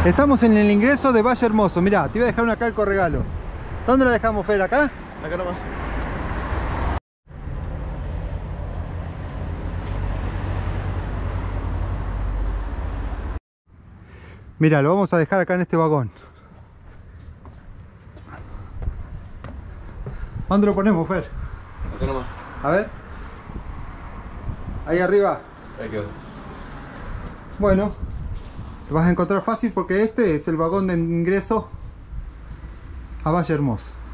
Estamos en el ingreso de Valle Hermoso. Mirá, te voy a dejar una calco regalo. ¿Dónde la dejamos, Fer? ¿Acá? Acá nomás. Mira, lo vamos a dejar acá en este vagón. ¿Dónde lo ponemos, Fer? Acá nomás. A ver. Ahí arriba. Ahí quedó. Bueno, lo vas a encontrar fácil porque este es el vagón de ingreso a Valle Hermoso.